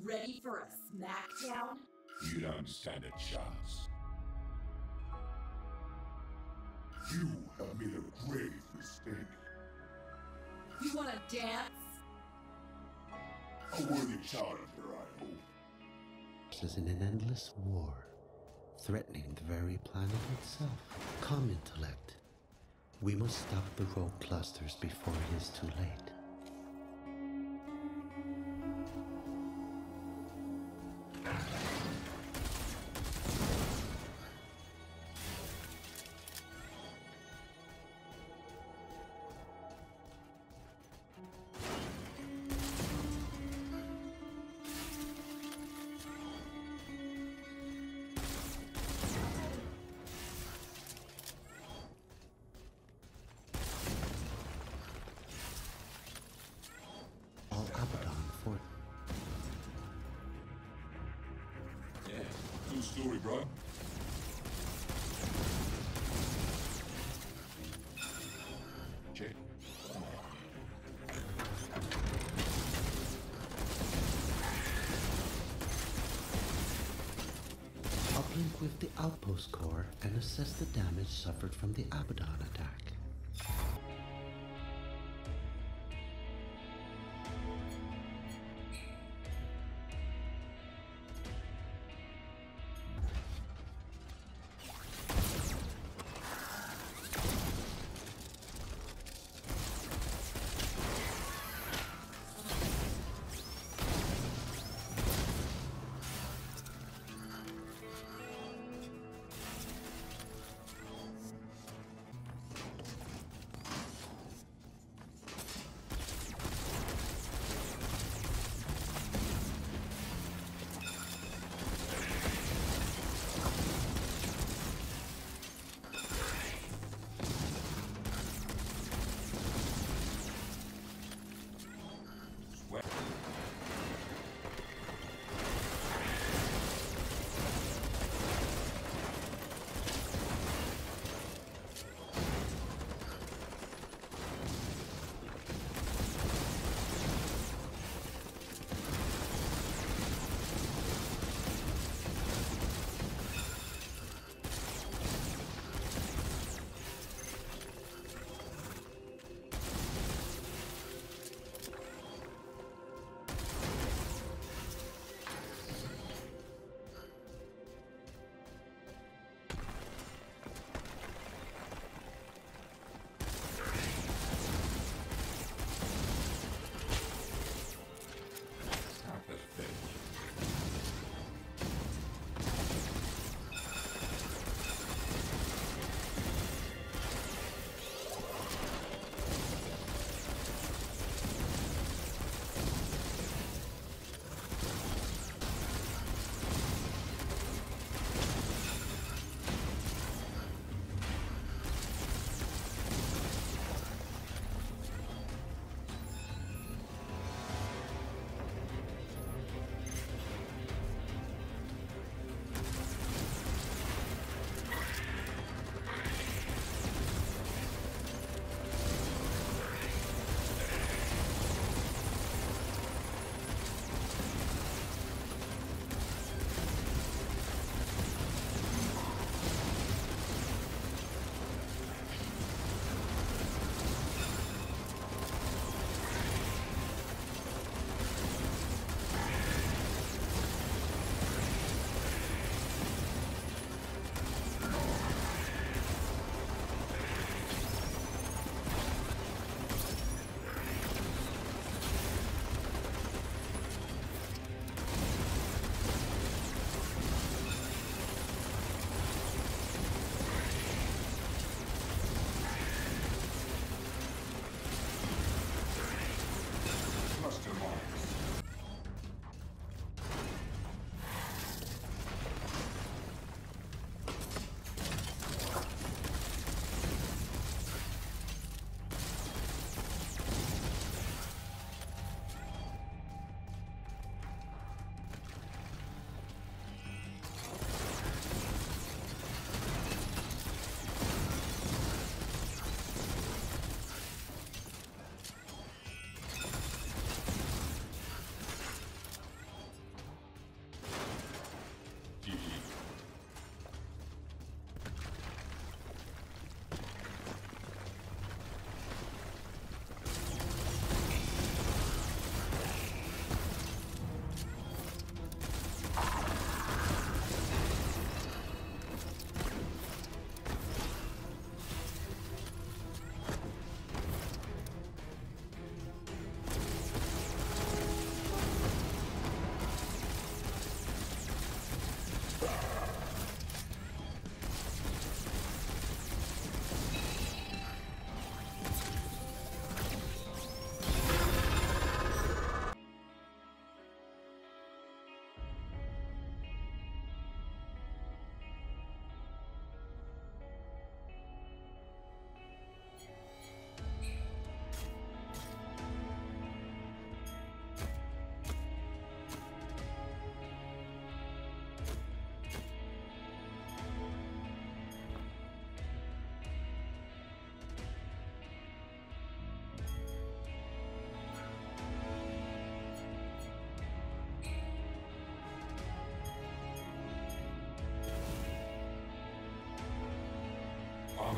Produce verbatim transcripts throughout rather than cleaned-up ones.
Ready for a smackdown? You don't stand a chance. You have made a grave mistake. You wanna dance? A worthy challenger, I hope. Is in an endless war, threatening the very planet itself. Come, intellect. We must stop the rogue clusters before it is too late. True story, bro. Check. Uplink with the outpost core and assess the damage suffered from the Abaddon attack.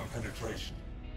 on penetration.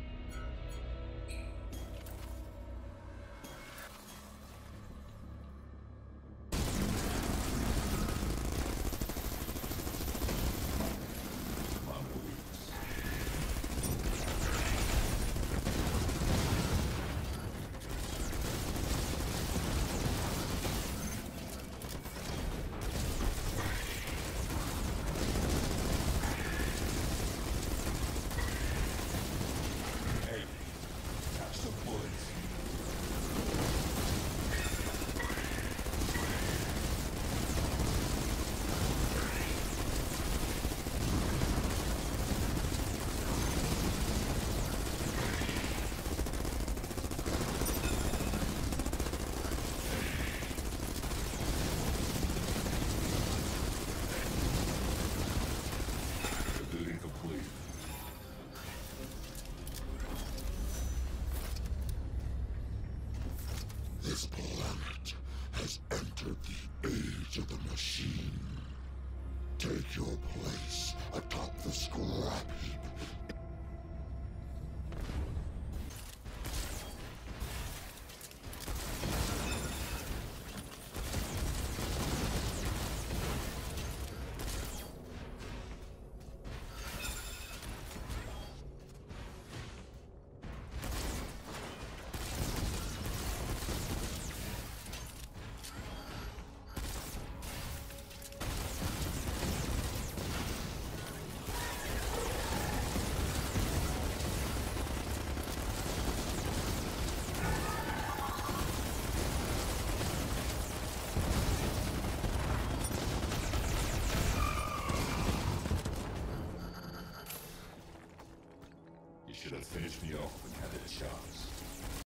This planet has entered the age of the machine. Take your place atop the scrap heap. You should have finished me off when you had a chance.